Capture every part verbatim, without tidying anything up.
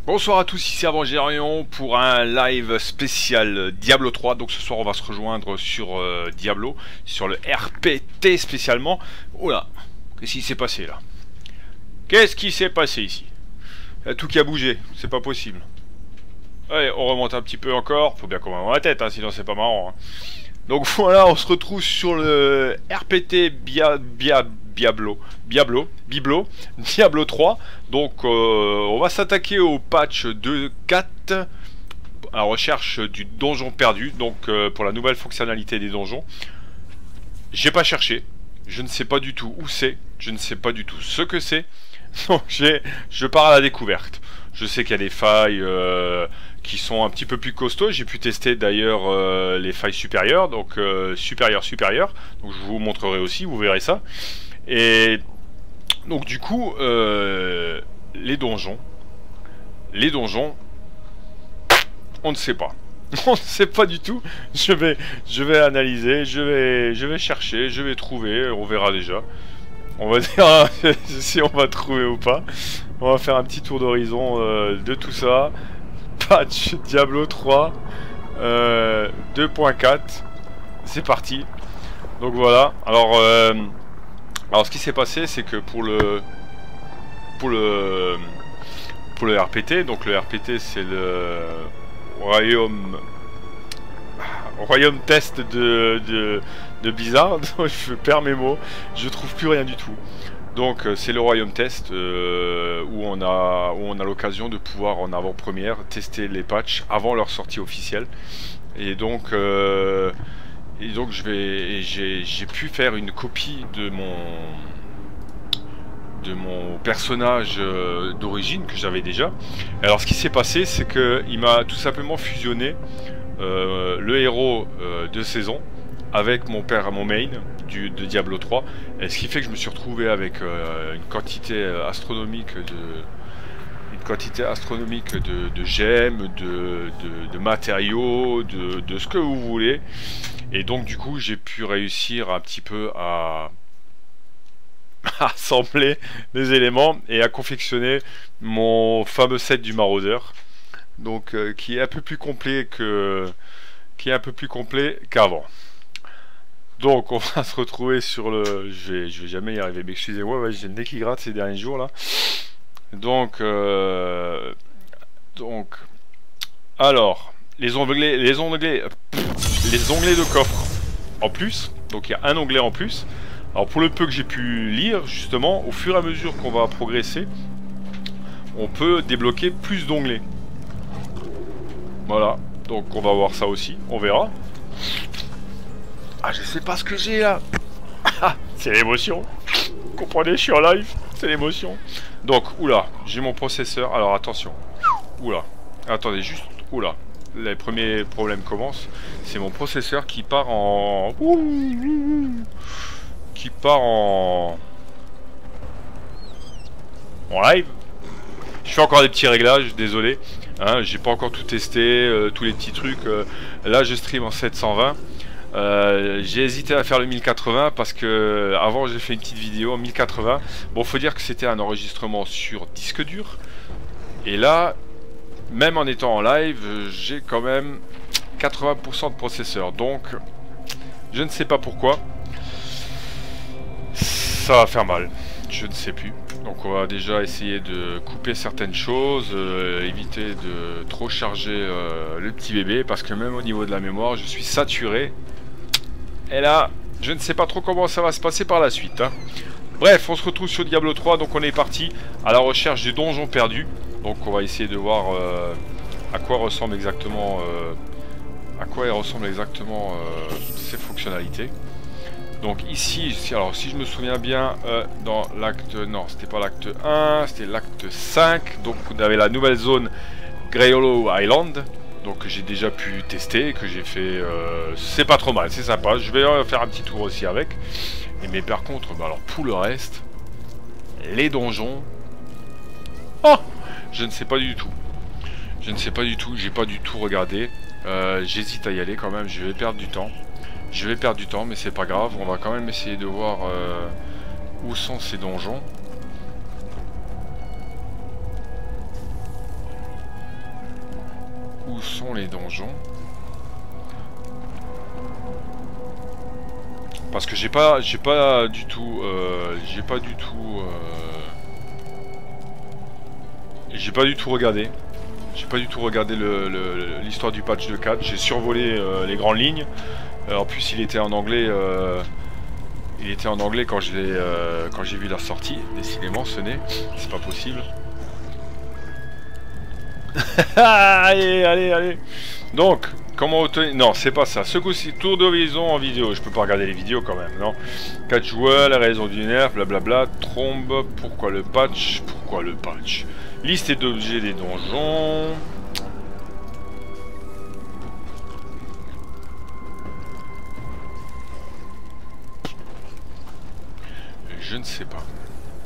Bonsoir à tous, ici Avangérion pour un live spécial Diablo trois. Donc ce soir on va se rejoindre sur euh, Diablo, sur le R P T spécialement. Oh là, qu'est-ce qui s'est passé là? Qu'est-ce qui s'est passé ici? Il y a tout qui a bougé, c'est pas possible. Allez, on remonte un petit peu encore, faut bien qu'on ait la tête, hein, sinon c'est pas marrant. Hein. Donc voilà, on se retrouve sur le R P T Bia, Bia, Diablo, Diablo, Biblo, Diablo trois. Donc euh, on va s'attaquer au patch deux point quatre à la recherche du donjon perdu. Donc euh, pour la nouvelle fonctionnalité des donjons. J'ai pas cherché, je ne sais pas du tout où c'est, je ne sais pas du tout ce que c'est. Donc j'ai, je pars à la découverte. Je sais qu'il y a des failles euh, qui sont un petit peu plus costauds. J'ai pu tester d'ailleurs euh, les failles supérieures, donc euh, supérieures, supérieures. Donc je vous montrerai aussi, vous verrez ça. Et donc du coup, euh, les donjons, les donjons, on ne sait pas. On ne sait pas du tout. Je vais, je vais analyser, je vais, je vais chercher, je vais trouver. On verra déjà. On va dire si on va trouver ou pas. On va faire un petit tour d'horizon euh, de tout ça. Patch Diablo trois euh, deux point quatre. C'est parti. Donc voilà. Alors, euh, alors ce qui s'est passé, c'est que pour le pour le pour le R P T, donc le R P T, c'est le royaume royaume test de de, de Blizzard. Je perds mes mots. Je trouve plus rien du tout. Donc c'est le royaume test euh, où on a où on a l'occasion de pouvoir en avant-première tester les patchs avant leur sortie officielle. Et donc euh, et donc je vais j'ai j'ai pu faire une copie de mon de mon personnage euh, d'origine que j'avais déjà. Alors ce qui s'est passé, c'est que il m'a tout simplement fusionné euh, le héros euh, de saison avec mon père, mon main du, de Diablo trois, et ce qui fait que je me suis retrouvé avec euh, une quantité astronomique de une quantité astronomique de, de gemmes, de, de, de matériaux, de, de ce que vous voulez, et donc du coup j'ai pu réussir un petit peu à, à assembler les éléments et à confectionner mon fameux set du maraudeur, donc euh, qui est un peu plus complet que qui est un peu plus complet qu'avant. Donc on va se retrouver sur le... Je vais, je vais jamais y arriver, mais excusez-moi, ouais, j'ai le nez qui gratte ces derniers jours là. Donc, euh... donc, alors, les onglets, les onglets, les onglets de coffre en plus. Donc il y a un onglet en plus. Alors pour le peu que j'ai pu lire, justement, au fur et à mesure qu'on va progresser, on peut débloquer plus d'onglets. Voilà, donc on va voir ça aussi, on verra. Ah, je sais pas ce que j'ai là. C'est l'émotion. Vous comprenez, je suis en live. C'est l'émotion. Donc, oula, j'ai mon processeur. Alors attention. Oula. Attendez, juste. Oula. Les premiers problèmes commencent. C'est mon processeur qui part en. Qui part en. En live. Je fais encore des petits réglages, désolé. Hein, j'ai pas encore tout testé, euh, tous les petits trucs. Euh, là, je stream en sept cent vingt. Euh, j'ai hésité à faire le mille quatre-vingts parce que avant j'ai fait une petite vidéo en mille quatre-vingts. Bon, faut dire que c'était un enregistrement sur disque dur, et là, même en étant en live, j'ai quand même quatre-vingts pour cent de processeur, donc je ne sais pas pourquoi ça va faire mal, je ne sais plus. Donc on va déjà essayer de couper certaines choses, euh, éviter de trop charger euh, le petit bébé, parce que même au niveau de la mémoire je suis saturé. Et là, je ne sais pas trop comment ça va se passer par la suite. Hein. Bref, on se retrouve sur Diablo trois, donc on est parti à la recherche du donjon perdu. Donc on va essayer de voir euh, à quoi ressemble exactement, euh, à quoi ressemble exactement euh, ces fonctionnalités. Donc ici, alors si je me souviens bien, euh, dans l'acte, non, c'était pas l'acte un, c'était l'acte cinq. Donc vous avez la nouvelle zone Grey Hollow Island. Donc que j'ai déjà pu tester, que j'ai fait, euh, c'est pas trop mal, c'est sympa. Je vais faire un petit tour aussi avec. Et mais par contre, bah alors pour le reste, les donjons, oh, je ne sais pas du tout. Je ne sais pas du tout, j'ai pas du tout regardé. Euh, J'hésite à y aller quand même, je vais perdre du temps. Je vais perdre du temps, mais c'est pas grave. On va quand même essayer de voir euh, où sont ces donjons. sont les donjons? Parce que j'ai pas, j'ai pas du tout, euh, j'ai pas du tout, euh, j'ai pas du tout regardé. J'ai pas du tout regardé l'histoire du patch de quatre. J'ai survolé euh, les grandes lignes. Euh, en plus, il était en anglais. Euh, il était en anglais quand j'ai euh, quand j'ai vu la sortie. Décidément, ce n'est, c'est pas possible. Allez, allez, allez. Donc, comment obtenir... Non, c'est pas ça. Ce coup-ci, tour d'horizon en vidéo. Je peux pas regarder les vidéos quand même, non. quatre joueurs, la raison du nerf, blablabla. Trombe, pourquoi le patch? Pourquoi le patch? Liste d'objets des donjons. Je ne sais pas.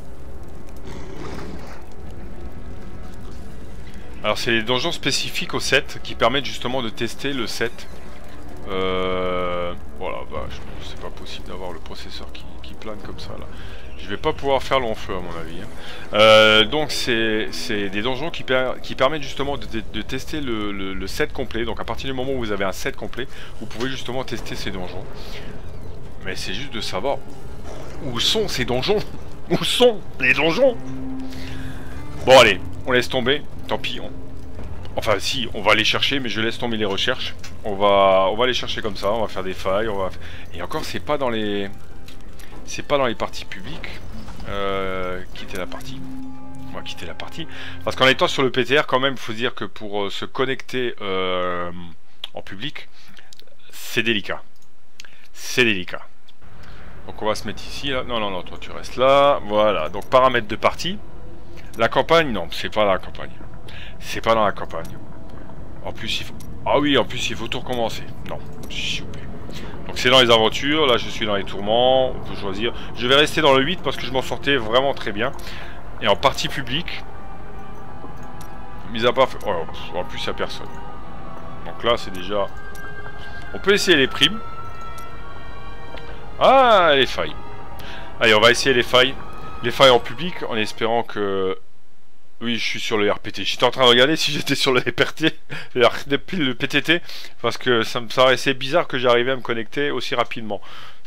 Alors c'est les donjons spécifiques au set qui permettent justement de tester le set. Euh, voilà, bah, c'est pas possible d'avoir le processeur qui, qui plane comme ça là. Je vais pas pouvoir faire long feu à mon avis. Hein. Euh, donc c'est des donjons qui, per qui permettent justement de, de, de tester le, le, le set complet. Donc à partir du moment où vous avez un set complet, vous pouvez justement tester ces donjons. Mais c'est juste de savoir où sont ces donjons. Où sont les donjons? Bon allez, on laisse tomber. Tant pis, on... enfin si, on va aller chercher, mais je laisse tomber les recherches. On va, on va aller chercher comme ça, on va faire des failles, on va... Et encore, c'est pas dans les, c'est pas dans les parties publiques. Euh, quitter la partie. On va quitter la partie, parce qu'en étant sur le P T R, quand même, il faut dire que pour euh, se connecter euh, en public, c'est délicat. C'est délicat. Donc on va se mettre ici, là. Non, non, non, toi tu restes là. Voilà. Donc paramètres de partie. La campagne, non, c'est pas la campagne. C'est pas dans la campagne. En plus, il faut... Ah oui, en plus, il faut tout recommencer. Non, s'il vous plaît. Donc c'est dans les aventures. Là, je suis dans les tourments. On peut choisir. Je vais rester dans le huit parce que je m'en sortais vraiment très bien. Et en partie publique, mis à part... Oh, en plus, il n'y a personne. Donc là, c'est déjà... On peut essayer les primes. Ah, les failles. Allez, on va essayer les failles. Les failles en public, en espérant que... Oui, je suis sur le R P T. J'étais en train de regarder si j'étais sur le R P T, depuis le P T T, parce que ça me paraissait bizarre que j'arrivais à me connecter aussi rapidement.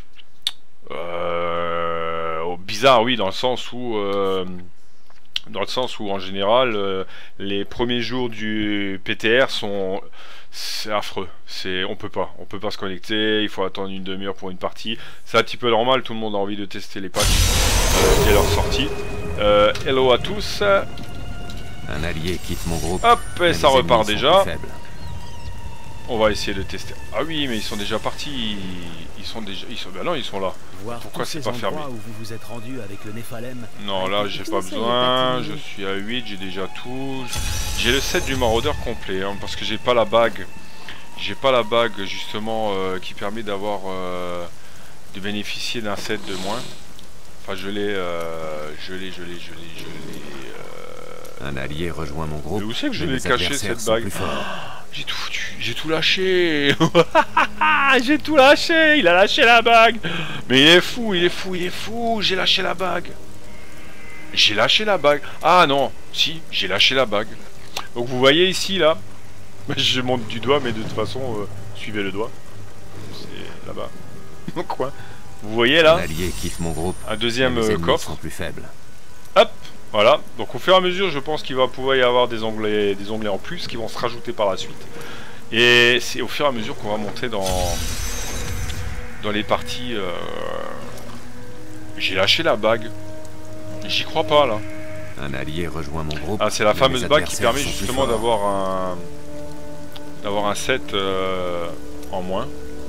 Euh, oh, bizarre, oui, dans le sens où, euh, dans le sens où, en général, euh, les premiers jours du P T R sont, c'est affreux. C'est, on peut pas, on peut pas se connecter. Il faut attendre une demi-heure pour une partie. C'est un petit peu normal. Tout le monde a envie de tester les patchs euh, dès leur sortie. Euh, hello à tous. Un allié quitte mon groupe. Hop, et ça repart déjà. On va essayer de tester. Ah oui, mais ils sont déjà partis. Ils sont déjà. Ils sont. Ben non, ils sont là. Voir Pourquoi c'est pas fermé? Où vous vous êtes rendu avec le Néphalem. Non, là j'ai pas besoin. Je suis à huit, j'ai déjà tout. J'ai le set du maraudeur complet, hein, parce que j'ai pas la bague. J'ai pas la bague justement euh, qui permet d'avoir euh, de bénéficier d'un set de moins. Enfin, je l'ai, euh, je l'ai, je l'ai, je l'ai, je l'ai. Euh... Un allié rejoint mon groupe. Mais où c'est que je l'ai caché cette bague? J'ai tout foutu, j'ai tout lâché. J'ai tout lâché, il a lâché la bague. Mais il est fou, il est fou, il est fou. J'ai lâché la bague. J'ai lâché la bague. Ah non, si, j'ai lâché la bague. Donc vous voyez ici là, je monte du doigt, mais de toute façon, euh, suivez le doigt. C'est là-bas. Quoi? Vous voyez là, un allié quitte mon groupe. Un deuxième euh, coffre. Plus faible. Hop, voilà. Donc au fur et à mesure, je pense qu'il va pouvoir y avoir des onglets, des onglets en plus qui vont se rajouter par la suite. Et c'est au fur et à mesure qu'on va monter dans dans les parties. Euh... J'ai lâché la bague. J'y crois pas là. Un allié rejoint mon groupe. Ah, c'est la fameuse bague qui permet justement d'avoir un d'avoir un set euh, en moins.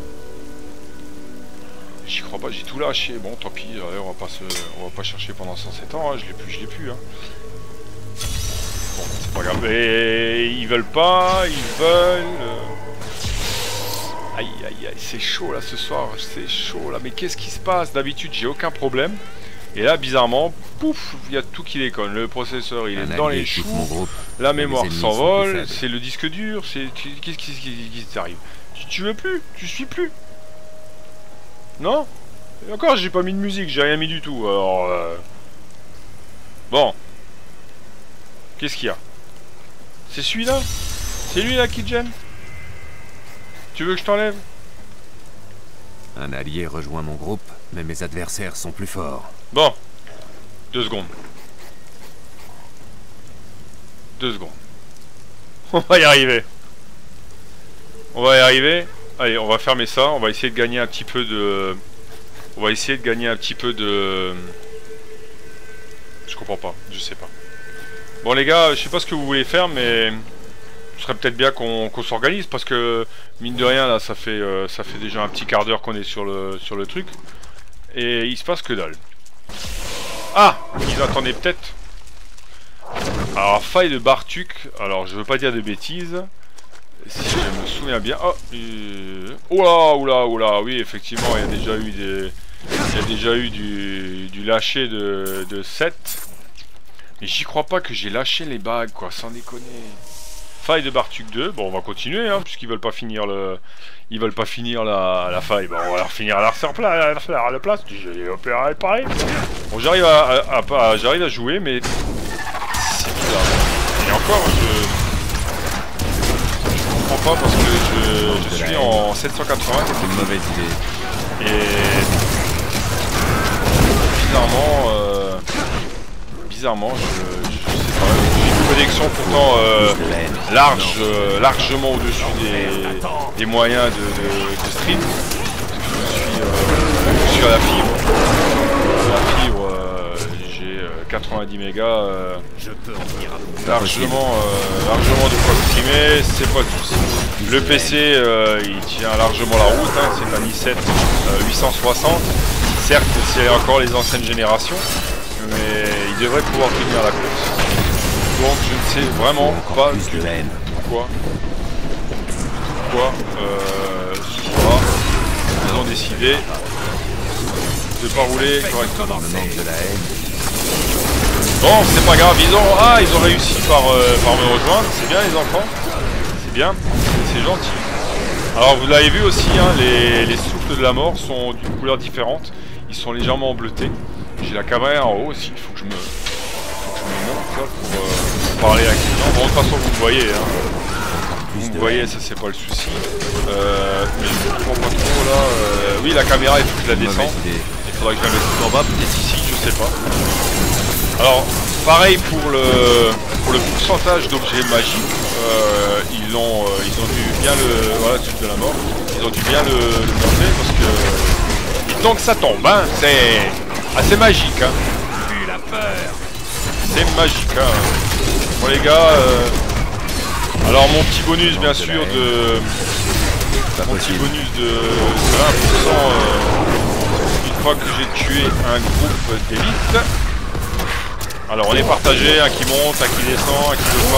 J'y crois pas, j'ai tout lâché. Bon, tant pis, allez, on va pas se, on va pas chercher pendant cent sept ans. Hein. Je l'ai plus, je l'ai plus. Hein. Bon, c'est pas grave. Et ils veulent pas, ils veulent. Aïe, aïe, aïe, c'est chaud là ce soir. C'est chaud là. Mais qu'est-ce qui se passe? D'habitude, j'ai aucun problème. Et là, bizarrement, pouf, il y a tout qui déconne. Le processeur, il est dans les choux. La mémoire s'envole. C'est le disque dur. C'est qu'est-ce qui, qui, qui t'arrive? tu, tu veux plus? Tu suis plus? Non? Et encore, j'ai pas mis de musique, j'ai rien mis du tout. Alors, euh... bon. Qu'est-ce qu'il y a? C'est celui-là? C'est lui là qui gêne? Tu veux que je t'enlève? Un allié rejoint mon groupe, mais mes adversaires sont plus forts. Bon. Deux secondes. Deux secondes. On va y arriver. On va y arriver. Allez, on va fermer ça. On va essayer de gagner un petit peu de... On va essayer de gagner un petit peu de... Je comprends pas. Je sais pas. Bon les gars, je sais pas ce que vous voulez faire, mais... Ce serait peut-être bien qu'on qu'on s'organise, parce que... Mine de rien, là, ça fait, euh, ça fait déjà un petit quart d'heure qu'on est sur le, sur le truc. Et il se passe que dalle. Ah! Ils attendaient peut-être... Alors, faille de Bartuk, alors je veux pas dire de bêtises, si je me souviens bien. Oh, euh... oula, oula, oula, oui, effectivement, il y a déjà eu des. Il y a déjà eu du, du lâcher de, de sept. Mais j'y crois pas que j'ai lâché les bagues, quoi, sans déconner. Faille de Bartuk deux, bon, on va continuer, hein, puisqu'ils veulent pas finir le. Ils veulent pas finir la, la faille, bon, on va leur finir à la, à la place. J'ai opéré pareil. Bon, j'arrive à, à, à, à j'arrive à jouer, mais. Et encore, je... je comprends pas parce que je, je suis en sept cent quatre-vingts. C'est une mauvaise idée. Et bizarrement, euh... bizarrement, je, je sais pas. J'ai une connexion pourtant euh, large, euh, largement au-dessus des, des moyens de, de, de stream. Je suis, euh, je suis à la fibre. La fibre. quatre-vingt-dix mégas, euh, largement, euh, largement de quoi streamer, c'est pas de soucis. Le P C, euh, il tient largement la route, hein, c'est un i sept euh, huit cent soixante. Certes, c'est encore les anciennes générations, mais il devrait pouvoir tenir la course. Donc je ne sais vraiment pas du tout pourquoi, pourquoi euh, ce soir, ils ont décidé de ne pas rouler correctement. Bon, c'est pas grave, ils ont, ah, ils ont réussi par, euh, par me rejoindre, c'est bien les enfants, c'est bien, c'est gentil. Alors vous l'avez vu aussi, hein, les, les souffles de la mort sont d'une couleur différente, ils sont légèrement bleutés. J'ai la caméra en haut aussi, il faut que je me, faut que je me monte là, pour, euh, pour parler avec les gens. Bon, de toute façon vous me voyez, hein. Vous me voyez, ça c'est pas le souci. Euh, mais je comprends pas trop là, euh, oui la caméra il faut que je la descende, il faudrait que je la mette tout en bas, peut-être ici, je sais pas. Alors, pareil pour le, pour le pourcentage d'objets magiques, euh, ils, ont, euh, ils ont dû bien le... Voilà, suite de la mort, ils ont dû bien le, le monter parce que... Donc ça tombe, hein, c'est assez magique, hein. Plus la peur. C'est magique, hein. Bon les gars, euh, alors mon petit bonus bien sûr de... Mon petit bonus de, de vingt pour cent euh, une fois que j'ai tué un groupe d'élite. Alors on est partagé, un qui monte, un qui descend, un qui veut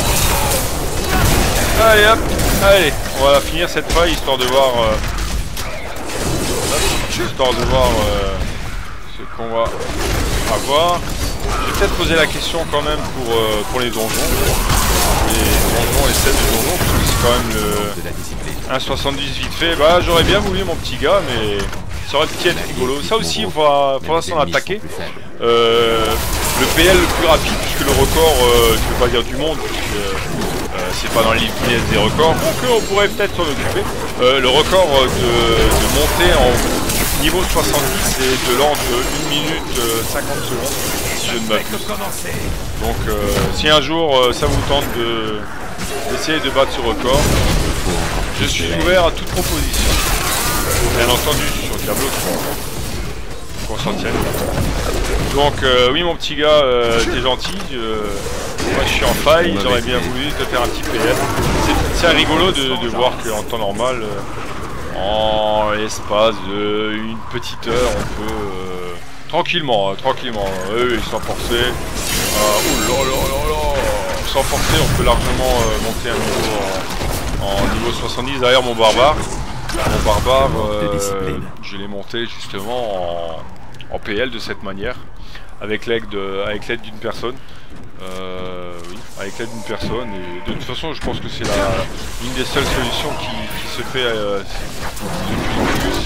pas. Allez hop, allez, on va finir cette faille histoire de voir euh, histoire de voir euh, ce qu'on va avoir. Je vais peut-être poser la question quand même pour, euh, pour les donjons. Les donjons, les sets de donjons, parce que c'est quand même le un virgule soixante-dix vite fait. Bah j'aurais bien voulu mon petit gars, mais ça aurait pu être rigolo. Ça aussi, il faudra, faudra s'en attaquer. Euh, le P L le plus rapide, puisque le record, euh, je ne peux pas dire du monde, puisque euh, c'est pas dans les Guinness des records, donc on pourrait peut-être s'en occuper. Euh, le record de, de montée en niveau soixante-dix est de l'ordre de une minute cinquante secondes, si je ne m'abuse. Donc euh, si un jour euh, ça vous tente de d'essayer de battre ce record, je suis ouvert à toute proposition. Bien entendu, sur Diablo trois, qu'on s'en tienne. Donc euh, oui mon petit gars, euh, t'es gentil, euh, moi je suis en faille, j'aurais bien voulu te faire un petit P L. C'est rigolo de, de voir qu'en temps normal, euh, en l'espace d'une petite heure, on peut euh, tranquillement, hein, tranquillement, eux ils sont forcés, euh, oh là là là là, sans forcer on peut largement euh, monter un niveau en, en niveau soixante-dix. D'ailleurs mon barbare, mon barbare, euh, je l'ai monté justement en, en P L de cette manière. Avec l'aide avec l'aide d'une personne, euh, oui, avec l'aide d'une personne. Et de toute façon, je pense que c'est une des seules solutions qui, qui se fait euh, de plus en plus.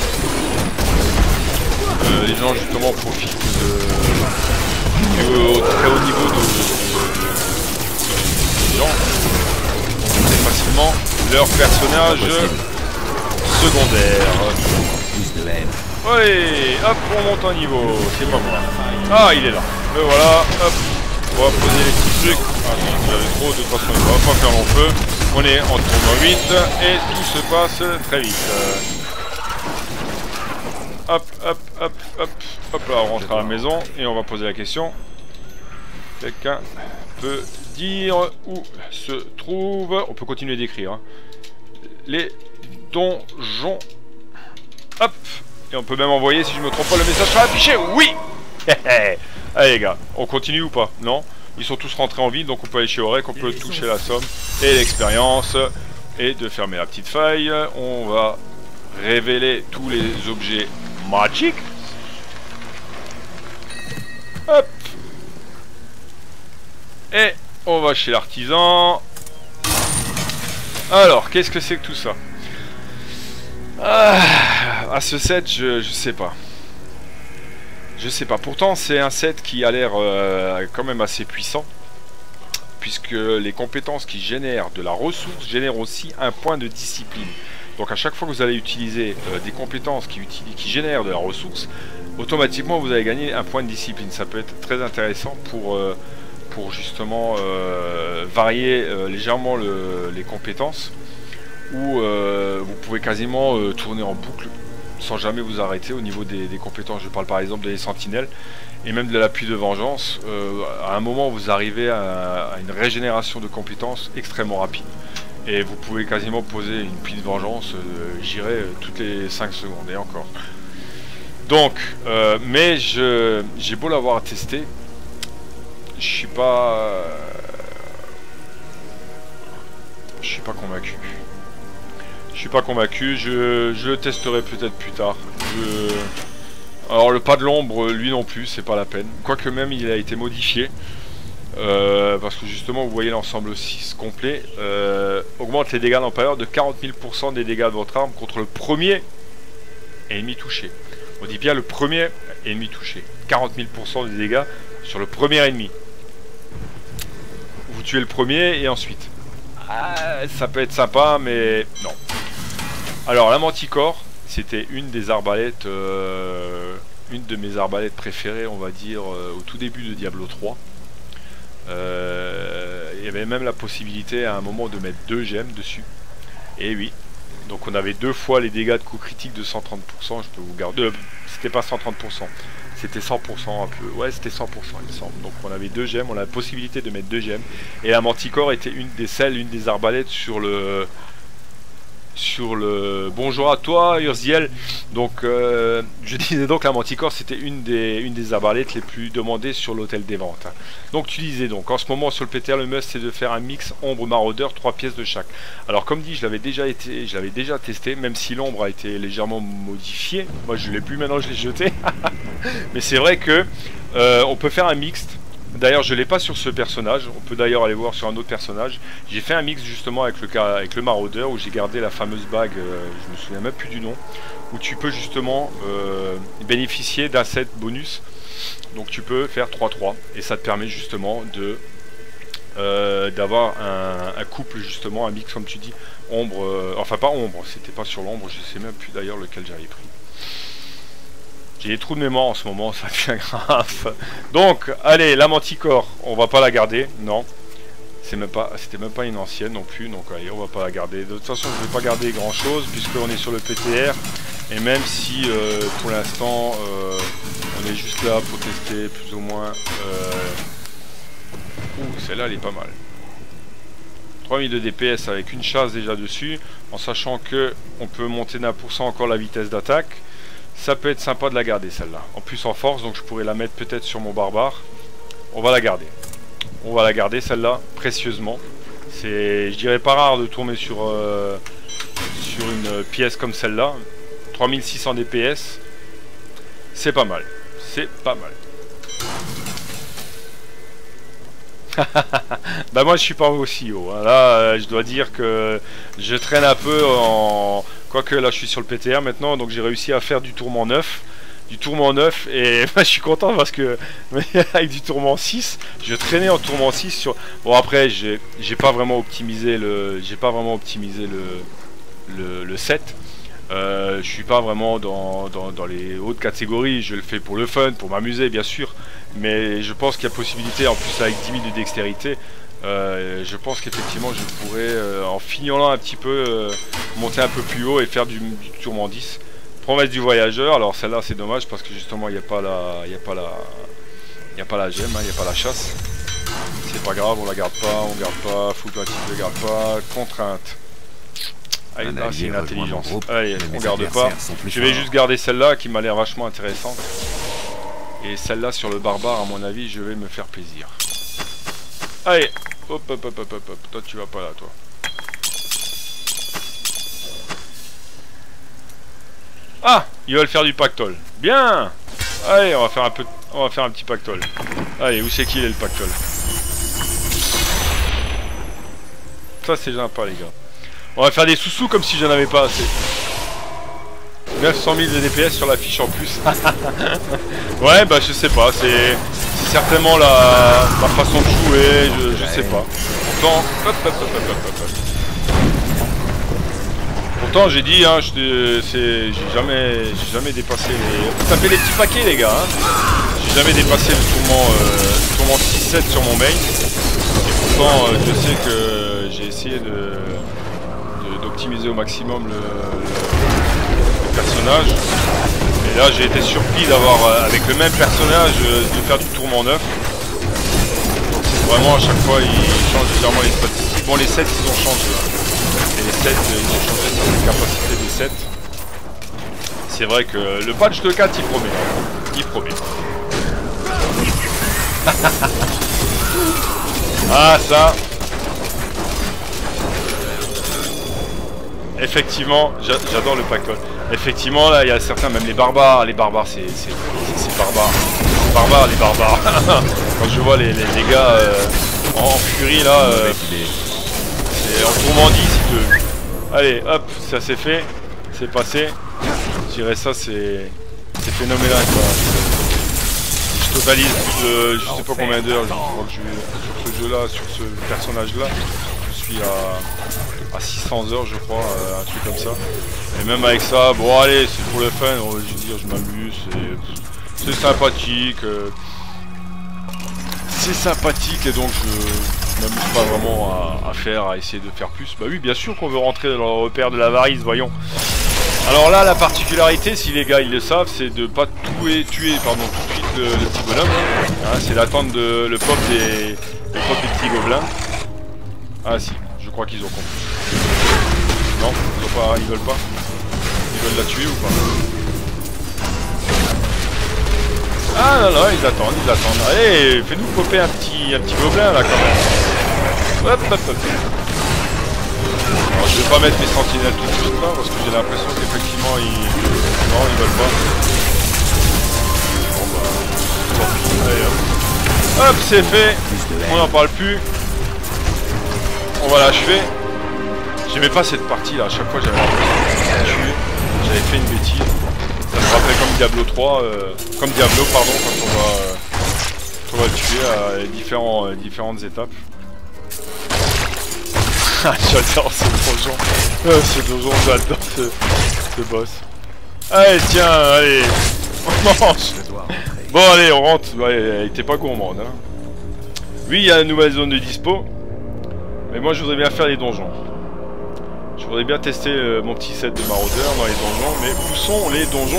Euh, les gens justement profitent de, du haut, très haut niveau de, de, de, de gens très facilement. leur personnage secondaire. Plus de haine. Allez, hop, on monte un niveau, c'est pas moi. Ah, il est là. Le voilà, hop. On va poser les petits trucs. Ah non, j'avais trop, de toute façon, il va pas faire long feu. On est en tournoi huit et tout se passe très vite. Hop, hop, hop, hop. Hop là, on rentre à la maison et on va poser la question. Quelqu'un peut dire où se trouve... On peut continuer d'écrire. Hein. Les donjons. Hop. Et on peut même envoyer, si je me trompe pas, le message sera affiché. Oui. Allez les gars, on continue ou pas? Non? Ils sont tous rentrés en ville, donc on peut aller chez Aurek, on peut toucher la somme et l'expérience. Et de fermer la petite faille, on va révéler tous les objets magiques. Hop. Et on va chez l'artisan. Alors, qu'est-ce que c'est que tout ça? Ah, à ce set, je, je sais pas. Je sais pas. Pourtant, c'est un set qui a l'air euh, quand même assez puissant. Puisque les compétences qui génèrent de la ressource génèrent aussi un point de discipline. Donc à chaque fois que vous allez utiliser euh, des compétences qui, qui génèrent de la ressource, automatiquement vous allez gagner un point de discipline. Ça peut être très intéressant pour, euh, pour justement euh, varier euh, légèrement le, les compétences. Où euh, vous pouvez quasiment euh, tourner en boucle sans jamais vous arrêter au niveau des, des compétences. Je parle par exemple des sentinelles et même de l'appui de vengeance. Euh, à un moment vous arrivez à, à une régénération de compétences extrêmement rapide et vous pouvez quasiment poser une pile de vengeance, euh, j'irai euh, toutes les cinq secondes et encore. Donc, euh, mais je j'ai beau l'avoir testé, je suis pas euh, je suis pas convaincu. Je suis pas convaincu, je, je le testerai peut-être plus tard. Je... Alors le pas de l'ombre, lui non plus, c'est pas la peine. Quoique même il a été modifié. Euh, parce que justement vous voyez l'ensemble six complet. Euh, augmente les dégâts d'empailleur de quarante mille pour cent des dégâts de votre arme contre le premier ennemi touché. On dit bien le premier ennemi touché. quarante mille pour cent des dégâts sur le premier ennemi. Vous tuez le premier et ensuite. Ah, ça peut être sympa mais non. Alors la manticore, c'était une des arbalètes, euh, une de mes arbalètes préférées, on va dire, euh, au tout début de Diablo trois. Euh, il y avait même la possibilité à un moment de mettre deux gemmes dessus. Et oui, donc on avait deux fois les dégâts de coup critique de cent trente pour cent, je peux vous garder. Euh, c'était pas cent trente pour cent, c'était cent pour cent un peu. Ouais, c'était cent pour cent il me semble. Donc on avait deux gemmes, on a la possibilité de mettre deux gemmes. Et la manticore était une des celles, une des arbalètes sur le... sur le bonjour à toi Urziel. Donc euh, je disais donc la manticore c'était une des une des arbalètes les plus demandées sur l'hôtel des ventes. Donc tu disais donc en ce moment sur le P T R le must c'est de faire un mix ombre maraudeur, trois pièces de chaque. Alors comme dit je l'avais déjà été je l'avais déjà testé, même si l'ombre a été légèrement modifiée. Moi je l'ai plus maintenant, je l'ai jeté. Mais c'est vrai que euh, on peut faire un mixte. D'ailleurs je l'ai pas sur ce personnage, on peut d'ailleurs aller voir sur un autre personnage. J'ai fait un mix justement avec le, avec le maraudeur où j'ai gardé la fameuse bague, euh, je me souviens même plus du nom, où tu peux justement euh, bénéficier d'un set bonus. Donc tu peux faire trois trois et ça te permet justement de euh, d'avoir un, un couple justement, un mix comme tu dis, ombre, euh, enfin pas ombre, c'était pas sur l'ombre, je sais même plus d'ailleurs lequel j'avais pris. J'ai des trous de mémoire en ce moment, ça devient grave. Donc, allez, la manticore, on va pas la garder, non. C'est même pas, c'était même pas une ancienne non plus, donc allez, on va pas la garder. De toute façon, je vais pas garder grand chose puisqu'on est sur le P T R. Et même si euh, pour l'instant, euh, on est juste là pour tester plus ou moins. Euh... Ouh, celle-là, elle est pas mal. trois mille de D P S avec une chasse déjà dessus, en sachant que on peut monter d'un pour cent encore la vitesse d'attaque. Ça peut être sympa de la garder celle-là. En plus en force, donc je pourrais la mettre peut-être sur mon barbare. On va la garder. On va la garder celle-là, précieusement. C'est, je dirais pas rare de tourner sur, euh, sur une pièce comme celle-là. trois mille six cents D P S. C'est pas mal. C'est pas mal. Bah moi je suis pas aussi haut. Hein. Là euh, je dois dire que je traîne un peu en... Quoique là je suis sur le P T R maintenant, donc j'ai réussi à faire du tourment neuf. du tourment neuf. Et bah, je suis content parce que avec du tourment six, je traînais en tourment six sur... Bon après, j'ai pas vraiment optimisé le... J'ai pas vraiment optimisé le, le, le sept. Euh, je suis pas vraiment dans, dans, dans les hautes catégories, je le fais pour le fun, pour m'amuser bien sûr, mais je pense qu'il y a possibilité, en plus avec dix mille de dextérité, euh, je pense qu'effectivement je pourrais, euh, en fignolant un petit peu, euh, monter un peu plus haut et faire du, du tourment dix. Promesse du voyageur, alors celle-là c'est dommage parce que justement il n'y a pas la, il y a pas la, il y a pas la gemme, hein, il n'y a pas la chasse. C'est pas grave, on la garde pas, on garde pas, full platine, je garde pas, contrainte. Allez, là c'est une intelligence. Allez, on garde pas. Je vais juste garder celle-là qui m'a l'air vachement intéressante. Et celle-là sur le barbare, à mon avis, je vais me faire plaisir. Allez, hop, hop, hop, hop, hop, hop. Toi, tu vas pas là, toi. Ah, ils veulent faire du pactole. Bien. Allez, on va faire un peu, on va faire un petit pactole. Allez, où c'est qu'il est le pactole? Ça, c'est sympa, les gars. On va faire des sous-sous comme si j'en avais pas assez. neuf cent mille de D P S sur la fiche en plus. Ouais, bah je sais pas, c'est certainement la, la façon de jouer, je, je sais pas. Pourtant, hop, hop, hop, hop, hop, hop. Pourtant j'ai dit, hein, j'ai jamais, j'ai jamais dépassé les... Ça fait les petits paquets les gars, hein. J'ai jamais dépassé le tourment, euh, tourment six sept sur mon main. Et pourtant, euh, je sais que j'ai essayé de... d'optimiser au maximum le, le personnage. Et là j'ai été surpris d'avoir euh, avec le même personnage euh, de faire du tourment neuf. Donc c'est vraiment à chaque fois ils changent légèrement les statistiques. Bon les sept ils ont changé. Et les sept euh, ils ont changé sur les capacités des sept. C'est vrai que le patch de quatre il promet. Il promet. Ah ça. Effectivement, j'adore le pactole. Effectivement, là, il y a certains, même les barbares. Les barbares, c'est barbare. C'est barbare, les barbares. Quand je vois les, les, les gars euh, en, en furie, là, euh, c'est en tourment dix, il te... Allez, hop, ça c'est fait. C'est passé. Je dirais ça, c'est phénoménal, quoi. Je totalise plus de, je sais pas combien d'heures, je crois que je vais, sur ce jeu-là, sur ce personnage-là. Je suis à... à six cents heures je crois, euh, un truc comme ça. Et même avec ça, bon allez, c'est pour le fun, je veux dire, je m'amuse, c'est sympathique. Euh, c'est sympathique et donc je m'amuse pas vraiment à, à faire, à essayer de faire plus. Bah oui, bien sûr qu'on veut rentrer dans le repère de l'avarice, voyons. Alors là, la particularité, si les gars ils le savent, c'est de pas tuer, tuer pardon, tout de suite le, le petit bonhomme. Hein, c'est d'attendre de, le pop des, le pop des petits gobelins. Ah si. Je crois qu'ils ont compris. Non, ils, ont pas, ils veulent pas. Ils veulent la tuer ou pas? Ah non, non, ils attendent, ils attendent. Allez, fais-nous popper un petit, un petit gobelin là quand même. Hop, hop, hop. Alors, je vais pas mettre mes sentinelles tout de suite là parce que j'ai l'impression qu'effectivement ils... Non, ils veulent pas. Bon bah... Tant pis, allez hop. Hop, c'est fait. On n'en parle plus. On va l'achever. J'aimais pas cette partie là, à chaque fois j'avais tué, j'avais fait une bêtise. Ça me rappelait comme Diablo trois, euh, comme Diablo pardon, quand on va, euh, quand on va le tuer à différents, euh, différentes étapes. J'adore ce donjon, euh, ce donjon, j'adore ce, ce boss. Allez tiens, allez, on mange. Bon allez, on rentre, ouais, il était pas gourmande. Hein. Oui, il y a une nouvelle zone de dispo. Mais moi je voudrais bien faire les donjons. Je voudrais bien tester euh, mon petit set de maraudeurs dans les donjons. Mais où sont les donjons?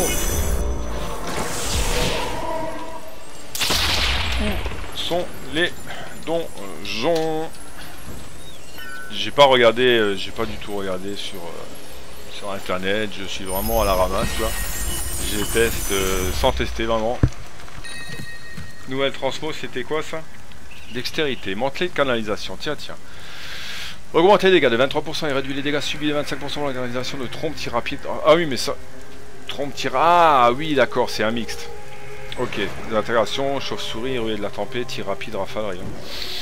Où sont les donjons? J'ai pas regardé, euh, j'ai pas du tout regardé sur, euh, sur internet. Je suis vraiment à la ramasse là. Je teste euh, sans tester vraiment. Nouvelle transmo, c'était quoi ça? Dextérité, mantelet de canalisation. Tiens, tiens. Augmenter les dégâts de vingt-trois pour cent et réduire les dégâts subis de vingt-cinq pour cent dans la canalisation de trompe tir rapide. Ah oui, mais ça. Trompe tir. Ah oui, d'accord, c'est un mixte. Ok. L'intégration, chauve-souris, ruée de la tempête, tir rapide, rafale, rayon.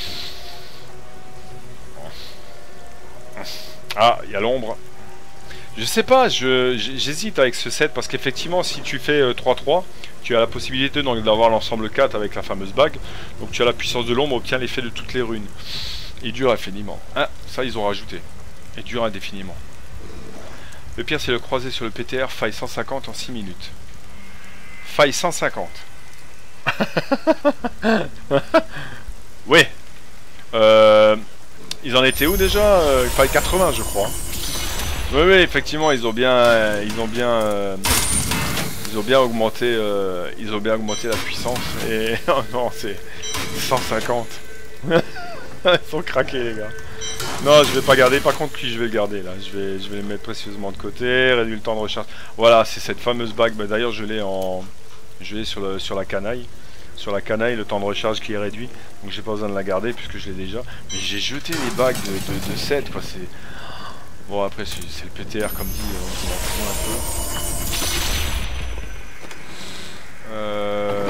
Ah, il y a l'ombre. Je sais pas, je j'hésite avec ce set parce qu'effectivement si tu fais trois trois, tu as la possibilité d'avoir l'ensemble quatre avec la fameuse bague. Donc tu as la puissance de l'ombre, obtient l'effet de toutes les runes. Et dure indéfiniment. Ah, ça ils ont rajouté. Et dure indéfiniment. Le pire c'est le croisé sur le P T R, faille cent cinquante en six minutes. Faille cent cinquante. Ouais. Euh, ils en étaient où déjà euh, faille quatre-vingts je crois. Oui, oui, effectivement, ils ont bien, euh, ils ont bien, euh, ils ont bien augmenté, euh, ils ont bien augmenté la puissance. Et oh non, c'est cent cinquante. Ils sont craqués les gars. Non, je vais pas garder. Par contre, puis je vais le garder là. Je vais, je vais les mettre précieusement de côté. Réduire le temps de recharge. Voilà, c'est cette fameuse bague. Bah, d'ailleurs, je l'ai en, je l'ai sur le, sur la canaille. Sur la canaille, le temps de recharge qui est réduit. Donc, j'ai pas besoin de la garder puisque je l'ai déjà. Mais j'ai jeté les bagues de, de, de set quoi. C'est bon, après, c'est le P T R comme dit, on s'en fout un peu. Euh...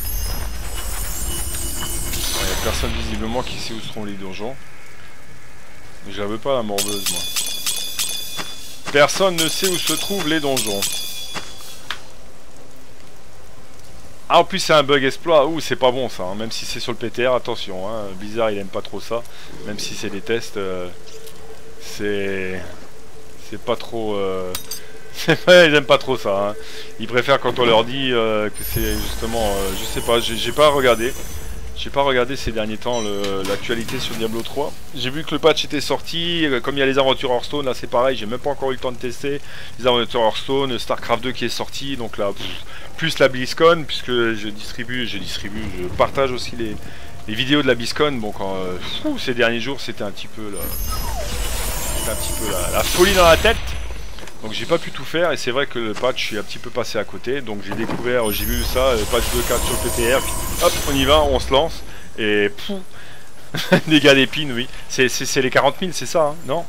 Il n'y a personne visiblement qui sait où seront les donjons. Mais je la veux pas la morveuse, moi. Personne ne sait où se trouvent les donjons. Ah, en plus, c'est un bug exploit. Ouh, c'est pas bon ça, hein. Même si c'est sur le P T R, attention. Hein. Blizzard, il aime pas trop ça. Même si c'est des tests. Euh... C'est... C'est pas trop... Euh... Ils aiment pas trop ça. Hein. Ils préfèrent quand on leur dit euh, que c'est justement... Euh, je sais pas, j'ai pas regardé. J'ai pas regardé ces derniers temps l'actualité sur Diablo trois. J'ai vu que le patch était sorti. Comme il y a les aventures Hearthstone, là c'est pareil. J'ai même pas encore eu le temps de tester. Les aventures Hearthstone, Starcraft deux qui est sorti. Donc là, pff, plus la BlizzCon, puisque je distribue, je distribue, je partage aussi les, les vidéos de la BlizzCon. Bon, quand euh, pff, ces derniers jours, c'était un petit peu là... un petit peu la, la folie dans la tête. Donc j'ai pas pu tout faire et c'est vrai que le patch je suis un petit peu passé à côté. Donc j'ai découvert, j'ai vu ça, le patch deux point quatre sur le P T R, puis hop on y va, on se lance et pouf. Dégâts d'épines, oui. C'est les quarante mille, c'est ça, hein, non?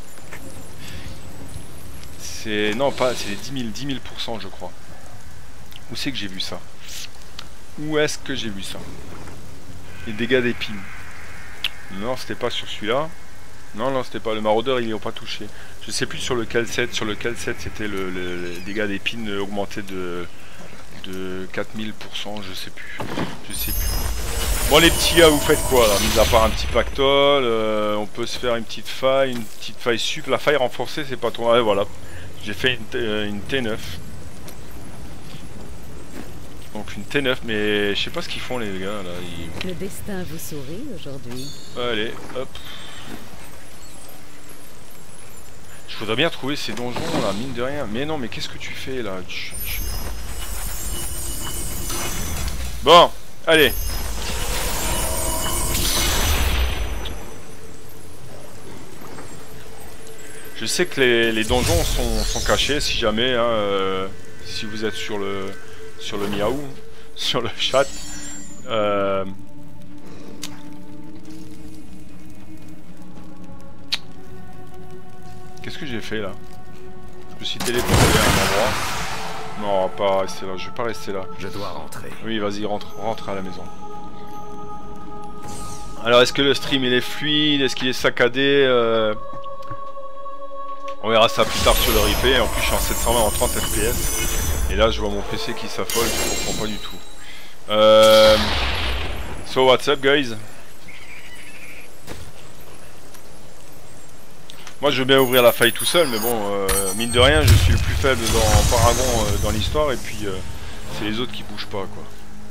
C'est... non pas, c'est les dix mille, dix mille pour cent je crois. Où c'est que j'ai vu ça? Où est-ce que j'ai vu ça? Les dégâts d'épines. Non, c'était pas sur celui-là. Non, non, c'était pas le maraudeur, ils n'y ont pas touché. Je sais plus sur lequel set, sur lequel set c'était le, le, le dégâts d'épines augmenté de, de quatre mille pour cent, je sais plus. Je sais plus. Bon les petits gars, vous faites quoi là? Mis à part un petit pactole, euh, on peut se faire une petite faille, une petite faille sup. La faille renforcée, c'est pas trop. Ah, voilà. J'ai fait une, euh, une T neuf. Donc une T neuf, mais je sais pas ce qu'ils font les gars là. Ils... Le destin vous sourit aujourd'hui. Allez, hop. Je voudrais bien trouver ces donjons là, mine de rien. Mais non, mais qu'est-ce que tu fais là? Bon, allez. Je sais que les, les donjons sont, sont cachés si jamais, hein, euh, si vous êtes sur le sur le miaou, sur le chat. Euh, Qu'est-ce que j'ai fait là? Je me suis téléporté à un endroit. Non, on va pas rester là, je vais pas rester là. Je dois rentrer. Oui, vas-y, rentre, rentre à la maison. Alors, est-ce que le stream il est fluide? Est-ce qu'il est saccadé? euh... On verra ça plus tard sur le replay. En plus, je suis en sept cent vingt en trente F P S. Et là, je vois mon P C qui s'affole, je comprends pas du tout. Euh... So, what's up, guys? Moi je veux bien ouvrir la faille tout seul, mais bon, euh, mine de rien, je suis le plus faible dans Paragon euh, dans l'histoire, et puis euh, c'est les autres qui bougent pas, quoi.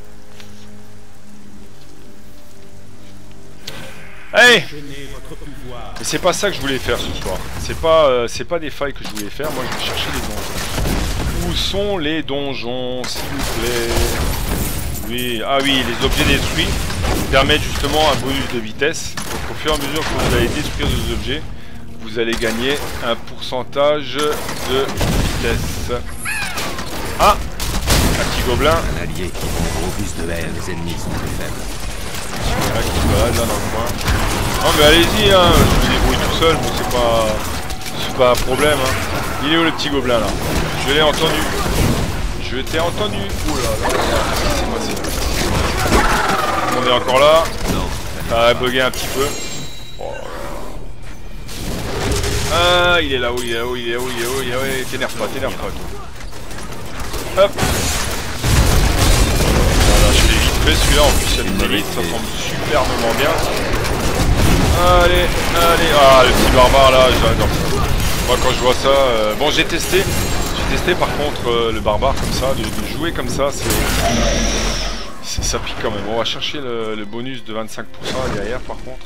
Hey! Mais c'est pas ça que je voulais faire ce soir. C'est pas, euh, c'est pas des failles que je voulais faire, moi je vais chercher les donjons. Où sont les donjons, s'il vous plaît? Oui, ah oui, les objets détruits permettent justement un bonus de vitesse. Donc au fur et à mesure que vous allez détruire des objets, vous allez gagner un pourcentage de vitesse. Ah! Un petit gobelin. Un allié qui prend robuste de haine, les ennemis sont plus faibles. Voilà, qui se balade là dans le coin. Non mais allez-y, hein, je me débrouille tout seul, c'est pas... c'est pas un problème. Hein. Il est où le petit gobelin là? Je l'ai entendu. Je t'ai entendu. Ouh là là, qu'est-ce qui s'est passé? On est encore là. Ça a bugué un petit peu. Oh. Ah, il est là, où il est là, où il est là, où il est là, où il est là, ouais, t'énerve pas, t'énerve pas. Hop. Voilà, je l'ai vite fait celui-là, en plus il y a des élites, ça semble superbement bien. Allez, allez, ah le petit barbare là, j'adore ça. Moi quand je vois ça, euh... bon j'ai testé, j'ai testé par contre euh, le barbare comme ça, de, de jouer comme ça, c'est... ça pique quand même. On va chercher le, le bonus de vingt-cinq pour cent derrière par contre.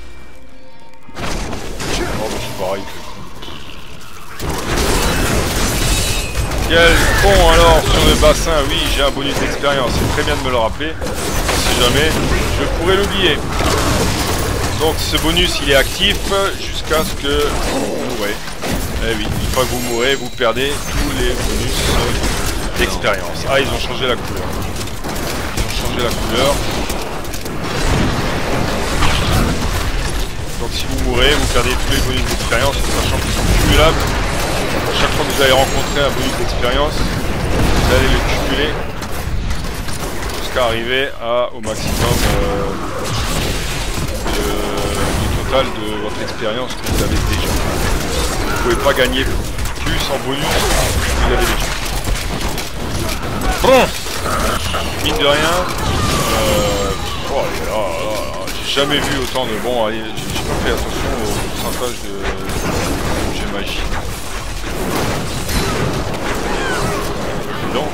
Oh bah c'est pareil. Quel con alors sur le bassin, oui j'ai un bonus d'expérience, c'est très bien de me le rappeler, si jamais je pourrais l'oublier. Donc ce bonus il est actif jusqu'à ce que vous mourrez. Eh oui, une fois que vous mourrez, vous perdez tous les bonus d'expérience. Ah ils ont changé la couleur. Ils ont changé la couleur. Donc si vous mourrez, vous perdez tous les bonus d'expérience, sachant qu'ils sont cumulables. Chaque fois que vous allez rencontrer un bonus d'expérience, vous allez le cumuler jusqu'à arriver à, au maximum euh, de, du total de votre expérience que vous avez déjà. Vous ne pouvez pas gagner plus en bonus que vous avez déjà. Bon, mine de rien, euh, oh là là là, j'ai jamais vu autant de... Bon, allez, j'ai pas fait attention au pourcentage de, de jet magie. Non.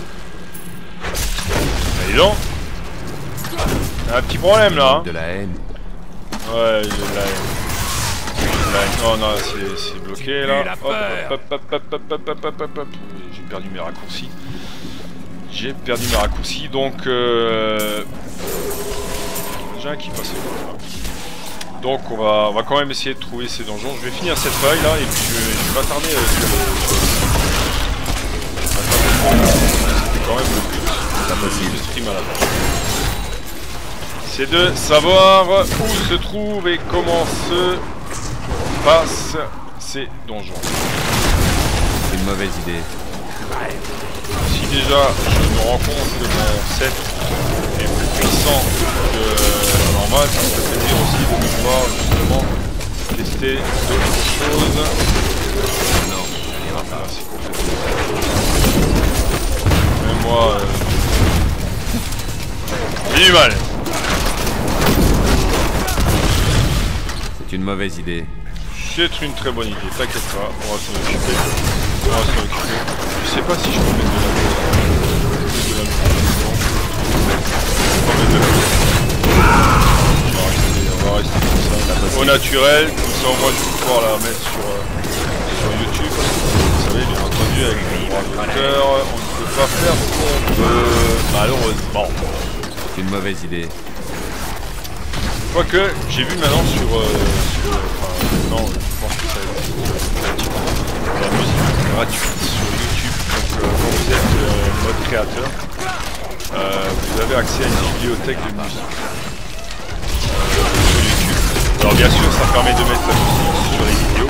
Allez donc. Un petit problème là. Hein. De la haine. Ouais, j'ai de la haine. La haine. Non, non, c'est bloqué là. Hop, hop, hop, hop, hop, hop, hop, hop, hop, hop. J'ai perdu mes raccourcis. J'ai perdu mes raccourcis, donc euh... j'ai un qui passe là. Donc on va, on va quand même essayer de trouver ces donjons. Je vais finir cette feuille là et puis je, je vais m'attarder euh, sur le... C'était quand même le but. Pas possible. Le stream à la base. C'est de savoir où se trouvent et comment se passent ces donjons. C'est une mauvaise idée. Si déjà je me rends compte que mon set est plus puissant que normal, ça me fait plaisir aussi de pouvoir justement tester d'autres choses. Non, elle ira pas. C'est complètement. Même moi, euh... j'ai du mal. C'est une mauvaise idée. C'est une très bonne idée, t'inquiète pas, on va s'en occuper. On va s'en occuper. Je sais pas si je peux mettre de la musique. De la musique. On va rester comme ça. Au naturel, comme ça au moins je vais pouvoir la mettre sur, euh, sur YouTube. Vous savez, bien entendu, avec les droits d'auteur, on ne peut pas faire ce qu'on veut, malheureusement. C'est une mauvaise idée. Quoique, j'ai vu maintenant sur... Euh, sur enfin, non, je pense que ça la musique gratuite sur YouTube. Donc, euh, quand vous êtes euh, mode créateur, euh, vous avez accès à une bibliothèque de musique euh, sur YouTube. Alors, bien sûr, ça permet de mettre la musique sur les vidéos,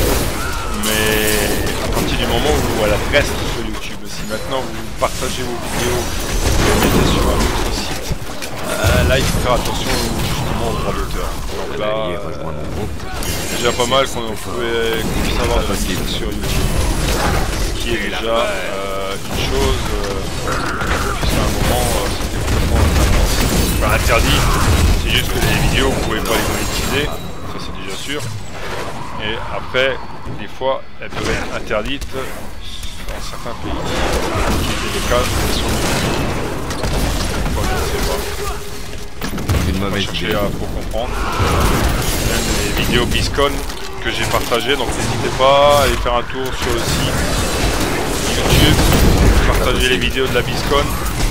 mais à partir du moment où elle reste sur YouTube, si maintenant vous partagez vos vidéos et vous les mettez sur un autre site, euh, là, il faut faire attention justement aux droits d'auteur. Donc là, c'est déjà pas mal qu'on pouvait qu'on puisse avoir de la musique sur YouTube. Ce qui est déjà euh, une chose, euh, depuis un moment, euh, c'était complètement pas interdit. C'est juste que les vidéos, vous pouvez pas les monétiser, ça c'est déjà sûr. Et après, des fois, elles peuvent être interdites dans certains pays, qui était le cas sur YouTube. Enfin, je ne sais pas. Une mauvaise idée. Pour comprendre. Même les vidéos BlizzCon que j'ai partagées, donc n'hésitez pas à aller faire un tour sur le site YouTube, partager les vidéos de la BlizzCon.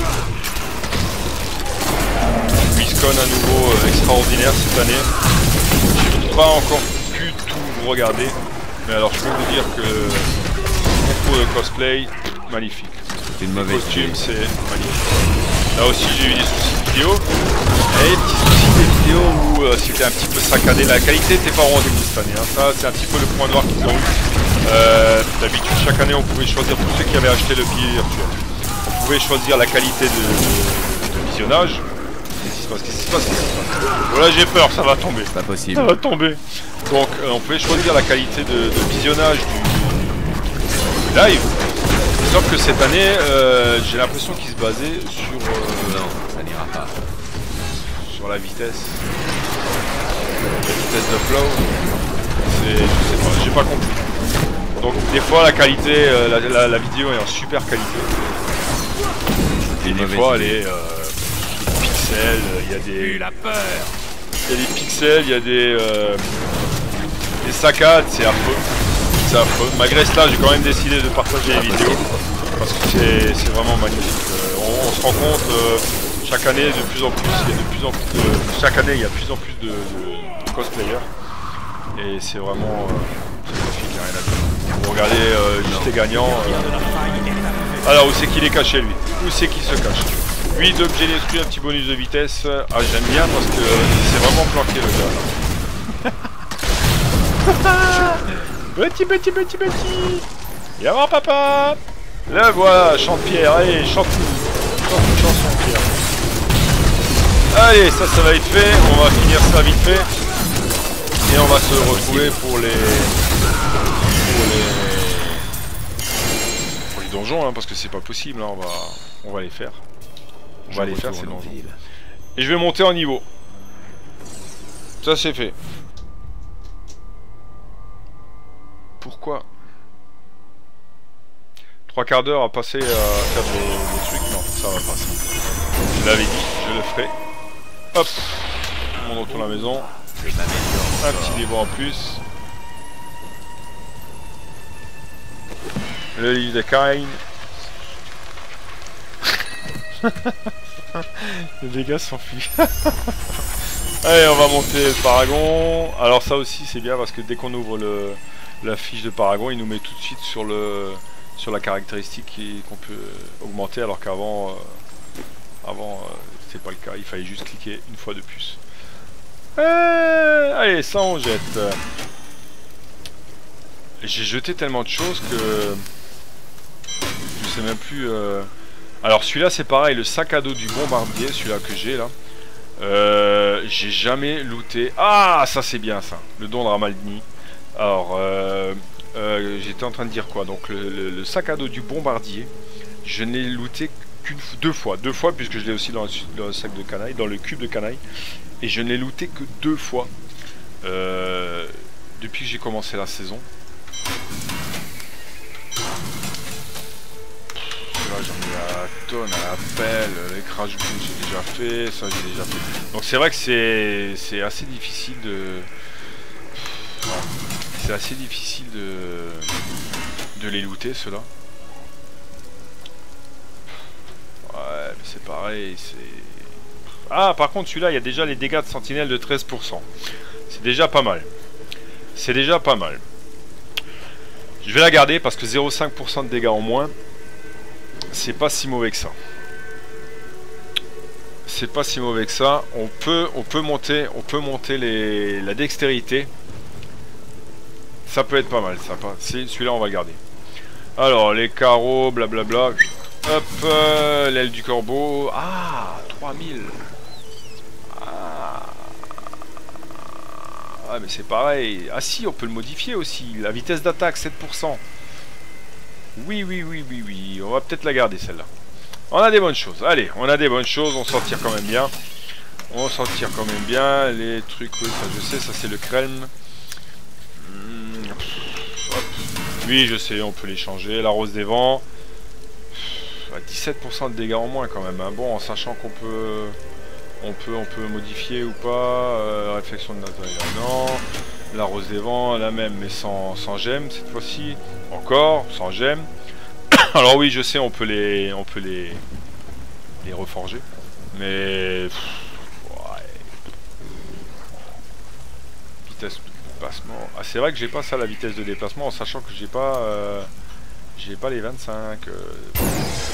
BlizzCon à nouveau euh, extraordinaire cette année. Je n'ai pas encore pu tout regarder, mais alors je peux vous dire que pour le cosplay, magnifique. C'est une mauvaise idée. C'est magnifique. Là aussi j'ai eu des soucis vidéo. Et des petits soucis des vidéos où euh, c'était un petit peu saccadé. La qualité n'était pas au rendez-vous cette année. Hein. Ça c'est un petit peu le point noir qu'ils ont eu. Euh, D'habitude chaque année on pouvait choisir, pour ceux qui avaient acheté le billet virtuel, on pouvait choisir la qualité de, de, de visionnage. passe, qu'est-ce qui se passe, qu'est-ce qui se passe. Voilà, j'ai peur, ça va tomber. Pas possible. Ça va tomber. Donc, euh, on pouvait choisir la qualité de, de visionnage du, du live. Sauf que cette année, euh, j'ai l'impression qu'il se basait sur, euh, Non, ça n'ira pas. sur la vitesse. La vitesse de flow. C'est, je sais pas, j'ai pas compris. Donc des fois la qualité, euh, la, la, la vidéo est en super qualité. Et des fois elle est euh, pixels, il y a des. La peur. Il y a des pixels, il y a des. Euh, des saccades, c'est affreux. C'est affreux. Malgré cela, j'ai quand même décidé de partager les vidéos. Parce que c'est, c'est vraiment magnifique. Euh, on, on se rend compte euh, chaque année de plus en plus, il y a de plus en plus de. Chaque année il y a de plus en plus de, de, de cosplayers. Et c'est vraiment euh, c'est magnifique, il n'y a rien à dire. Vous regardez euh, juste les gagnants. Euh... Alors où c'est qu'il est caché lui? Où c'est qu'il se cache? huit objets détruits, un petit bonus de vitesse. Ah j'aime bien parce que euh, c'est vraiment planqué le gars là. Petit petit petit petit. Viens voir papa. Là voilà, chante Pierre, allez chante-nous. Chante une chanson Pierre. Allez, ça ça va être fait, on va finir ça vite fait. Et on va se retrouver pour les pour les, pour les donjons hein, parce que c'est pas possible, hein, on va on va les faire. On va les faire ces donjons. Et je vais monter en niveau. Ça c'est fait. Pourquoi? Trois quarts d'heure à passer à faire des, des trucs, non, ça va pas ça. Je l'avais dit, je le ferai. Hop, on retourne à la maison. Un petit niveau en plus. Le livre de Kain. Les dégâts s'enfuient. Allez, on va monter le Paragon. Alors ça aussi c'est bien parce que dès qu'on ouvre le, la fiche de Paragon, il nous met tout de suite sur le sur la caractéristique qu'on peut augmenter, alors qu'avant euh, avant euh, c'était pas le cas. Il fallait juste cliquer une fois de plus. Euh, allez, ça on jette. J'ai jeté tellement de choses que je sais même plus. Euh... Alors celui-là c'est pareil, le sac à dos du bombardier, celui-là que j'ai là. Euh, j'ai jamais looté. Ah, ça c'est bien ça. Le don de Ramaldini. Alors, euh, euh, j'étais en train de dire quoi? Donc le, le, le sac à dos du bombardier, je n'ai looté qu'une deux fois, deux fois puisque je l'ai aussi dans le, dans le sac de canaille, dans le cube de canaille. Et je ne l'ai looté que deux fois euh, depuis que j'ai commencé la saison. Là j'en ai à la tonne, à la pelle, les crash boots j'ai déjà fait, ça j'ai déjà fait. Donc c'est vrai que c'est c'est assez difficile de... C'est assez difficile de... de les looter ceux-là. Ouais mais c'est pareil, c'est... Ah par contre celui-là il y a déjà les dégâts de sentinelle de treize pour cent. C'est déjà pas mal. C'est déjà pas mal. Je vais la garder parce que zéro virgule cinq pour cent de dégâts en moins, c'est pas si mauvais que ça. C'est pas si mauvais que ça. On peut, on peut monter, on peut monter les, la dextérité. Ça peut être pas mal. Ça, celui-là on va le garder. Alors les carreaux, blablabla. Hop, euh, l'aile du corbeau. Ah, trois mille. Ah. Ah mais c'est pareil. Ah si, on peut le modifier aussi. La vitesse d'attaque sept pour cent. Oui, oui, oui, oui, oui. On va peut-être la garder celle-là. On a des bonnes choses. Allez, on a des bonnes choses. On s'en tire quand même bien. On s'en tire quand même bien. Les trucs, oui, ça je sais. Ça c'est le crème. Mmh. Oui, je sais. On peut les changer. La rose des vents. dix-sept pour cent de dégâts en moins quand même. Hein. Bon, en sachant qu'on peut, on peut, on peut modifier ou pas. Euh, réflexion de Nathalie, non. La rose des vents, la même, mais sans, sans gemme cette fois-ci. Encore, sans gemme. Alors oui, je sais, on peut les, on peut les, les reforger. Mais pff, ouais. Vitesse de déplacement. Ah, c'est vrai que j'ai pas ça la vitesse de déplacement, en sachant que j'ai pas, euh, j'ai pas les vingt-cinq. Euh...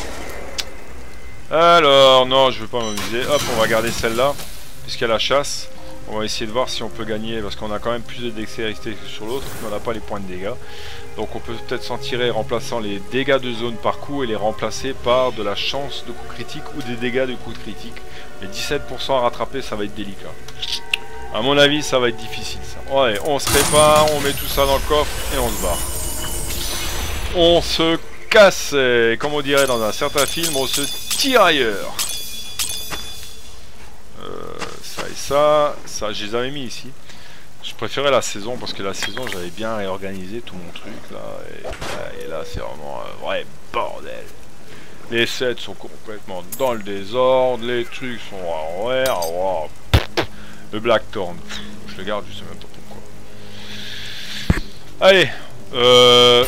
Alors non, je veux pas m'amuser. Hop, on va garder celle-là, puisqu'il y a la chasse. On va essayer de voir si on peut gagner, parce qu'on a quand même plus de dextérité que sur l'autre, mais on n'a pas les points de dégâts. Donc on peut peut-être s'en tirer en remplaçant les dégâts de zone par coup et les remplacer par de la chance de coup critique ou des dégâts de coup critique. Et dix-sept pour cent à rattraper, ça va être délicat. À mon avis, ça va être difficile ça. Ouais, on se répare, on met tout ça dans le coffre et on se barre. On se casse, et comme on dirait dans un certain film, on se tire ailleurs. Euh, ça et ça, ça je les avais mis ici. Je préférais la saison parce que la saison j'avais bien réorganisé tout mon truc là. Et, et là c'est vraiment un vrai bordel. Les sets sont complètement dans le désordre, les trucs sont à l'envers. Wow. Le Blackthorn, je le garde, je sais même pas pourquoi. Allez, euh...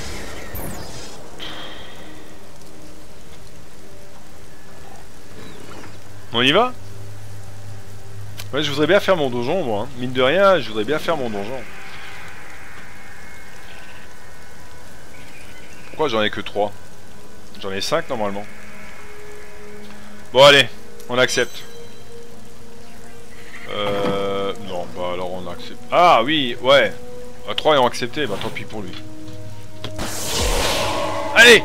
on y va? Ouais, je voudrais bien faire mon donjon, moi. Hein. Mine de rien, je voudrais bien faire mon donjon. Pourquoi j'en ai que trois? J'en ai cinq normalement. Bon, allez, on accepte. Euh... Non, bah alors on accepte. Ah oui, ouais. À trois ils ont accepté, bah tant pis pour lui. Allez!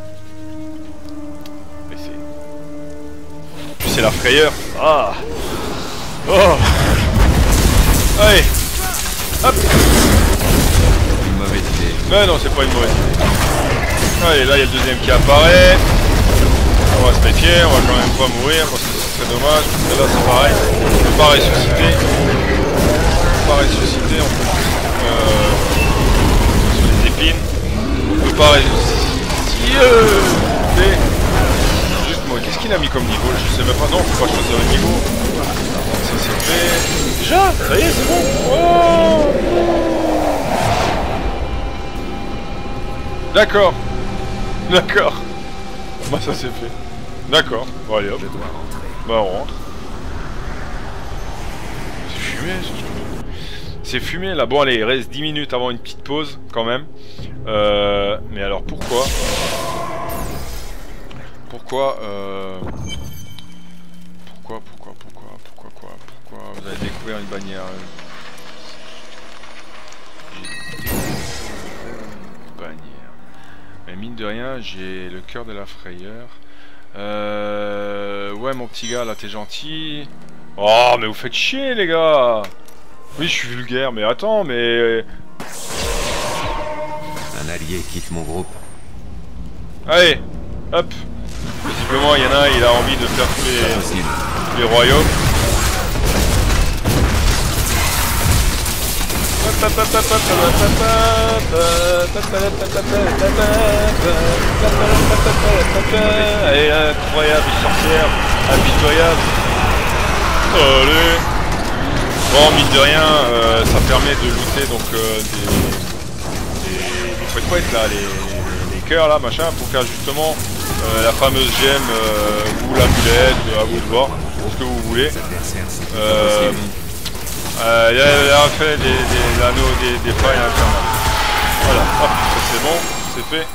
Mais c'est... Puis c'est la frayeur. Ah! Oh! Allez! Hop! Une mauvaise idée. Mais non, c'est pas une mauvaise idée. Allez, là il y a le deuxième qui apparaît. On va se méfier, on va quand même pas mourir parce que ce serait dommage. Et là c'est pareil, on peut pas ressusciter. On peut pas ressusciter, on peut euh, sur les épines. On peut pas ressusciter. Juste moi, qu'est-ce qu'il a mis comme niveau? Je sais même pas, non, faut pas choisir le niveau. Ça c'est fait. Déjà, ça y est, c'est bon. Oh, d'accord. D'accord. Bah ça c'est fait. D'accord. Bon allez hop. Je dois rentrer. Bah on rentre. C'est fumé ce truc. C'est fumé là. Bon allez, il reste dix minutes avant une petite pause quand même. Euh, mais alors pourquoi Pourquoi euh... Pourquoi, pourquoi, pourquoi, pourquoi, quoi, pourquoi vous avez découvert une bannière Une bannière. Mais mine de rien, j'ai le cœur de la frayeur. Euh... Ouais, mon petit gars, là, t'es gentil. Oh, mais vous faites chier, les gars. Oui, je suis vulgaire, mais attends, mais... Un allié quitte mon groupe. Allez, hop. Visiblement, il y en a, il a envie de faire tous les, tous les royaumes. Allez, incroyable sorcière, impitoyable. Allez. Bon, mine de rien, euh, ça permet de looter donc euh, des, des, des fouettes fouettes là, les, les cœurs là, machin, pour faire justement euh, la fameuse gemme euh, ou l'amulette, à vous de voir, ce que vous voulez. Euh, Euh, il, a, il a fait des, des anneaux, des, des failles infernales. Voilà, hop, ça c'est bon, c'est fait.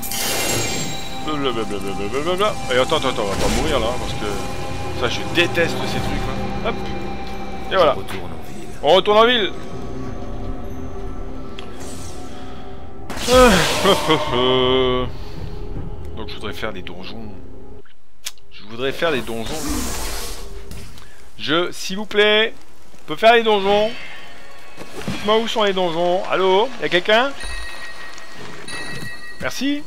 Blablabla. Et attends, attends, attends, on va pas mourir là, parce que ça je déteste ces trucs là. Hop, et voilà. On retourne en ville. On retourne en ville. Donc je voudrais faire des donjons. Je voudrais faire des donjons. Je, s'il vous plaît. On peut faire les donjons. Dites-moi où sont les donjons. Allô? Y'a quelqu'un? Merci.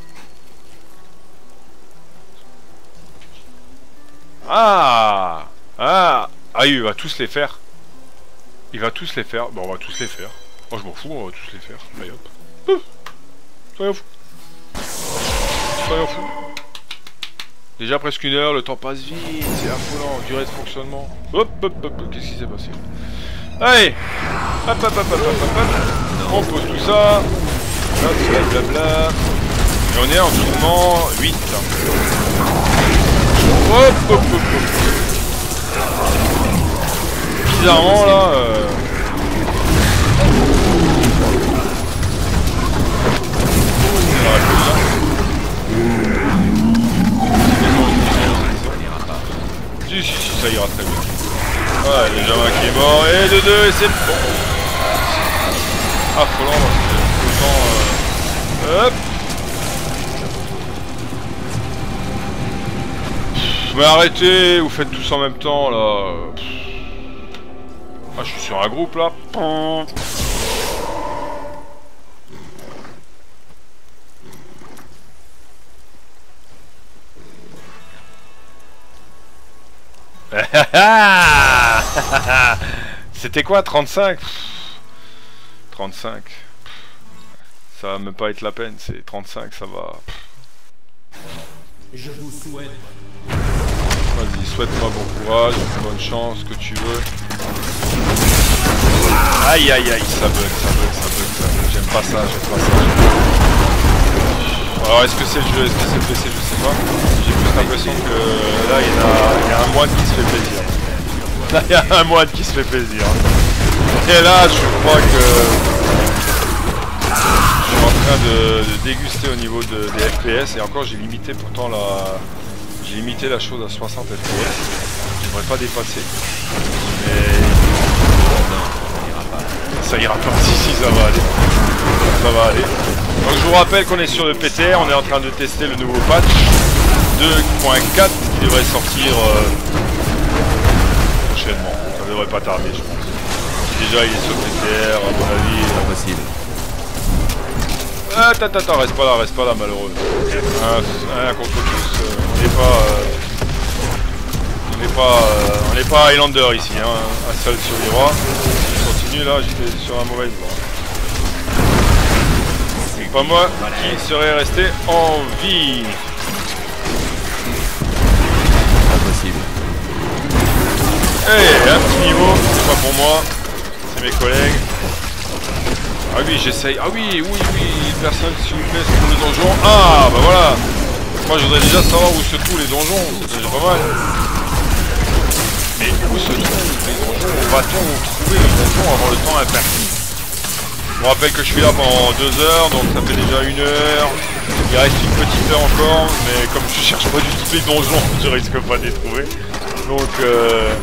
Ah. Ah. Ah, il va tous les faire. Il va tous les faire. Bon, on va tous les faire. Moi, je m'en fous, on va tous les faire. Allez, hop. Pouf. Soyons fous. Soyons fous. Déjà presque une heure, le temps passe vite. C'est affolant. Durée de fonctionnement. Hop, hop, hop. Qu'est-ce qui s'est passé? Allez. Hop, hop, hop, hop, hop, hop, hop. On pose tout ça. Hop, blabla. Et on est en tournement huit. Hop, hop, hop, hop. Bizarrement là. Euh... Si, si, si, ça ira très bien. Voilà, déjà un qui est mort, et de deux, et c'est bon. Affolant parce que tout le temps... Euh... Hop. Mais arrêtez, vous faites tous en même temps là. Ah, je suis sur un groupe là. C'était quoi, trente-cinq? trente-cinq. Ça va même pas être la peine, c'est trente-cinq, ça va. Je vous souhaite. Vas-y, souhaite-moi bon courage, bonne chance, ce que tu veux. Aïe aïe aïe, ça bug, ça bug, ça bug, ça bug. J'aime pas ça, j'aime pas ça. Alors est-ce que c'est le jeu, est-ce que c'est le P C, je sais pas. J'ai plus l'impression que là il y, a, il y a un moine qui se fait plaisir. Là il y a un moine qui se fait plaisir. Et là je crois que je suis en train de, de déguster au niveau de, des F P S. Et encore j'ai limité pourtant la. J'ai limité la chose à soixante F P S. J'aimerais pas dépasser. Mais. Ça ira pas. Si si ça va aller. Ça va aller. Donc je vous rappelle qu'on est sur le P T R, on est en train de tester le nouveau patch deux point quatre qui devrait sortir euh, prochainement. Ça devrait pas tarder je pense. Déjà il est sur le P T R, à mon avis. Pas possible. Ah attends, attends, reste pas là, reste pas là malheureux. Un, un contre tous, euh, on n'est pas. Euh, on n'est pas. Euh, on n'est pas Highlander ici, hein. Un seul survivra. Si je continue là, j'étais sur la mauvaise voie. C'est pas moi qui serais resté en vie. Pas possible. Eh, un petit niveau, c'est pas pour moi, c'est mes collègues. Ah oui, j'essaye. Ah oui, oui, oui, personne s'il vous plaît se trouve les donjons. Ah, bah voilà. Moi je voudrais déjà savoir où se trouvent les donjons, c'est déjà pas mal. Mais où se trouvent les donjons? Va-t-on trouver les donjons avant le temps imparti? Je vous rappelle que je suis là pendant deux heures, donc ça fait déjà une heure. Il reste une petite heure encore, mais comme je cherche pas du tout les donjons, je risque pas de les trouver. Donc euh...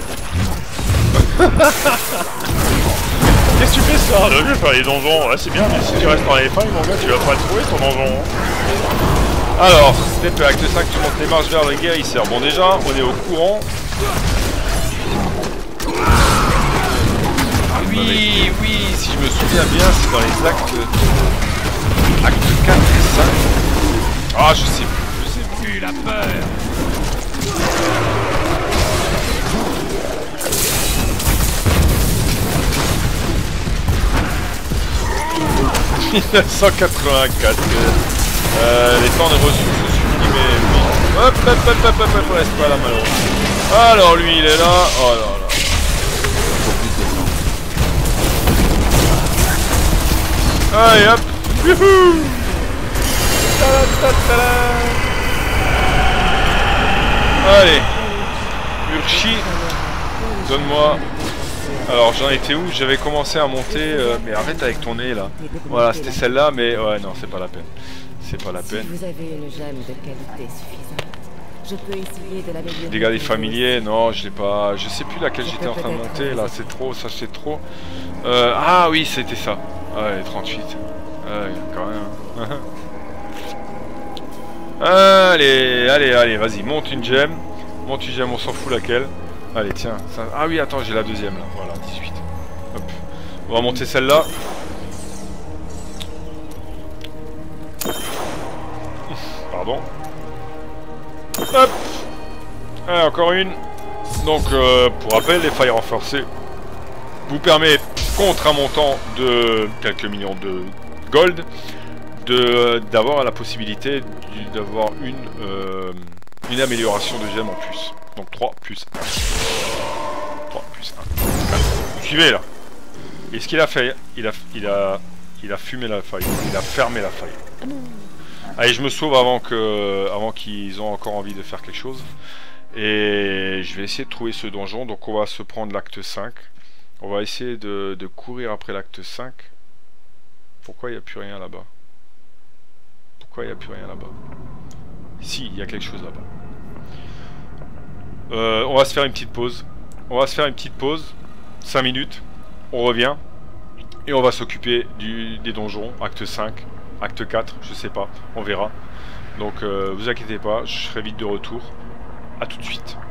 Qu'est-ce que tu fais ça? Je vais faire les donjons, ouais, c'est bien, mais si tu restes dans les failles, mon gars, tu vas pas le trouver ton donjon. Alors, peut-être que acte cinq, tu montes les marches vers le guérisseur. Bon, déjà, on est au courant. Ah oui, oui, si je me souviens bien, c'est dans les actes. Acte quatre et cinq. Ah, je sais plus, je sais plus, la peur. mille neuf cent quatre-vingt-quatre. Euh, les temps de ressources supprimés. Hop, hop, hop, hop, hop, hop, reste pas là malheureusement. Alors lui il est là. Oh là là. Allez hop. Youhou. Allez. Urchi. Donne-moi. Alors j'en étais où? J'avais commencé à monter, euh, mais arrête avec ton nez là. Voilà, c'était celle-là, mais ouais, non, c'est pas la peine. C'est pas la peine. Si vous avez une gemme de qualité suffisante, je peux essayer de l'améliorer. Dégâts des familiers, non, je l'ai pas. Je sais plus laquelle j'étais en train de monter là, c'est trop, ça c'est trop. Euh, ah oui, c'était ça. Ouais, trente-huit. Ouais, quand même. Allez, allez, allez, vas-y, monte une gemme. Monte une gemme, on s'en fout laquelle. Allez, tiens. Ça... Ah oui, attends, j'ai la deuxième là. Voilà, dix-huit. Hop. On va monter celle-là. Pardon. Hop. Allez, encore une. Donc, euh, pour rappel, les failles renforcées vous permet, contre un montant de quelques millions de gold, de d'avoir la possibilité d'avoir une, euh, une amélioration de gemmes en plus. Donc trois plus un. trois plus un. Vous suivez là. Et ce qu'il a fait, il a, il a, il a fumé la faille. Il a fermé la faille. Allez, je me sauve avant que, avant qu'ils aient encore envie de faire quelque chose. Et je vais essayer de trouver ce donjon. Donc on va se prendre l'acte cinq. On va essayer de, de courir après l'acte cinq. Pourquoi il n'y a plus rien là-bas? Pourquoi il n'y a plus rien là-bas? Si, il y a quelque chose là-bas. Euh, on va se faire une petite pause. On va se faire une petite pause. cinq minutes. On revient. Et on va s'occuper des donjons. Acte cinq. Acte quatre. Je sais pas. On verra. Donc euh, vous inquiétez pas. Je serai vite de retour. A tout de suite.